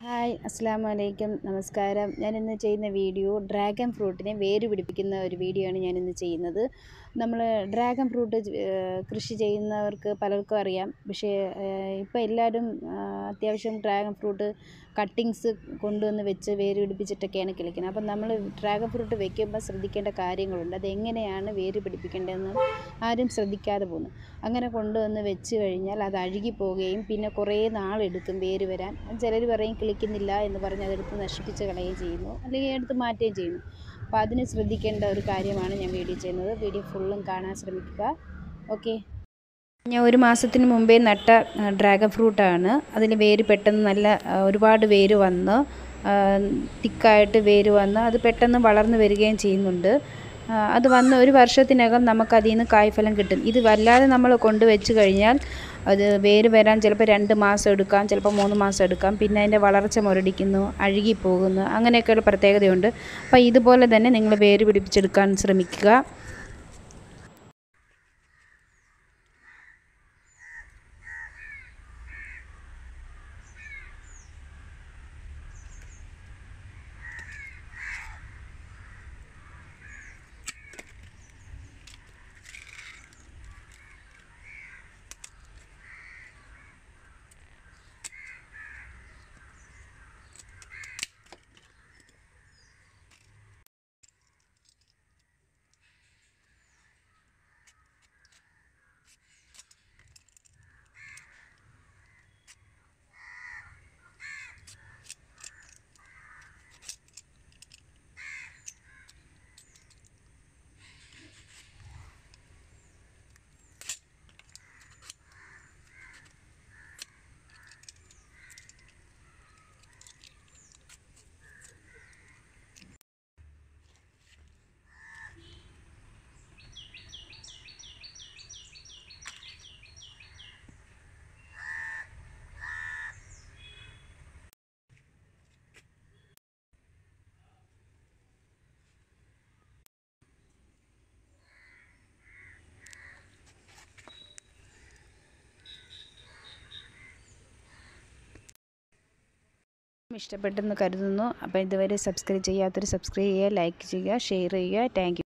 Hi അസ്സലാമു അലൈക്കും നമസ്കാരം. ഞാനിന്ന് ചെയ്യുന്ന വീഡിയോ ഡ്രാഗൺ ഫ്രൂട്ടിനെ വേര് പിടിപ്പിക്കുന്ന ഒരു വീഡിയോ ആണ് ഞാനിന്ന് ചെയ്യുന്നത്. നമ്മൾ ഡ്രാഗൺ ഫ്രൂട്ട് കൃഷി ചെയ്യുന്നവർക്ക് പലർക്കും അറിയാം. പക്ഷേ ഇപ്പോൾ എല്ലാവരും അത്യാവശ്യം ഡ്രാഗൺ ഫ്രൂട്ട് കട്ടിങ്സ് കൊണ്ടുവന്ന് വെച്ച് വേര് പിടിപ്പിച്ചിട്ടൊക്കെയാണ് കിളിക്കുന്നത്. അപ്പം നമ്മൾ ഡ്രാഗൺ ഫ്രൂട്ട് വെക്കുമ്പോൾ ശ്രദ്ധിക്കേണ്ട കാര്യങ്ങളുണ്ട്. അതെങ്ങനെയാണ് വേര് പിടിപ്പിക്കേണ്ടതെന്ന് ആരും ശ്രദ്ധിക്കാതെ പോകുന്നു. അങ്ങനെ കൊണ്ടുവന്ന് വെച്ച് കഴിഞ്ഞാൽ അത് അഴുകി പോവുകയും പിന്നെ കുറേ നാളെടുക്കും വേര് വരാൻ. ചിലർ പറയും കിളിക്കുന്നില്ല എന്ന് പറഞ്ഞ് അതെടുത്ത് നശിപ്പിച്ച് കളയുകയും ചെയ്യുന്നു, അല്ലെങ്കിൽ എടുത്ത് മാറ്റുകയും ചെയ്യുന്നു. അപ്പോൾ അതിന് ശ്രദ്ധിക്കേണ്ട ഒരു കാര്യമാണ് ഞാൻ വീഡിയോ ചെയ്യുന്നത്. വീഡിയോ ഫുള്ളും കാണാൻ ശ്രമിക്കുക. ഓക്കെ. ഞാൻ ഒരു മാസത്തിന് മുമ്പേ നട്ട ഡ്രാഗൺ ഫ്രൂട്ടാണ്. അതിന് വേര് പെട്ടെന്ന് നല്ല ഒരുപാട് വേര് വന്ന് തിക്കായിട്ട് വേര് വന്ന് അത് പെട്ടെന്ന് വളർന്നു വരികയും ചെയ്യുന്നുണ്ട്. അത് വന്ന് ഒരു വർഷത്തിനകം നമുക്കതിൽ നിന്ന് കായ്ഫലം കിട്ടും. ഇത് വല്ലാതെ നമ്മൾ കൊണ്ടുവച്ച് കഴിഞ്ഞാൽ അത് വേര് വരാൻ ചിലപ്പോൾ 2 മാസം എടുക്കാം, ചിലപ്പോൾ 3 മാസം എടുക്കാം. പിന്നെ അതിൻ്റെ വളർച്ച മുരടിക്കുന്നു, അഴുകിപ്പോകുന്നു, അങ്ങനെയൊക്കെയുള്ള പ്രത്യേകതയുണ്ട്. അപ്പോൾ ഇതുപോലെ തന്നെ നിങ്ങൾ വേര് പിടിപ്പിച്ചെടുക്കാൻ ശ്രമിക്കുക. ഇഷ്ടപ്പെട്ടെന്ന് കരുതുന്നു. അപ്പോൾ ഇതുവരെ സബ്സ്ക്രൈബ് ചെയ്യാത്തവർ സബ്സ്ക്രൈബ് ചെയ്യുക, ലൈക്ക് ചെയ്യുക, ഷെയർ ചെയ്യുക. Thank U.